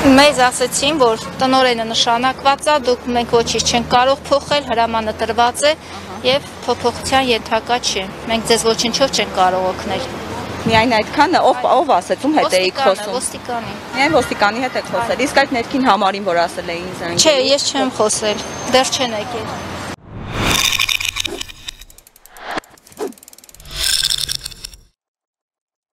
Մեզ ասեցին, որ տնօրենը նշանակված է, դուք մենք ոչինչ չենք կարող փոխել, հրամանը տրված է եւ փոփոխության ենթակա չի։ Մենք ձեզ ոչինչով չենք կարող օգնել։ Միայն այդքանը ով ասեց, ում հետ էիք խոսում։ Ոստիկանի։ Միայն ոստիկանի հետ եք խոսել։ Իսկ այդ ներքին համարին, որ ասել էին զանգ։ Չէ, ես չեմ խոսել։ Դեռ չեն եկել։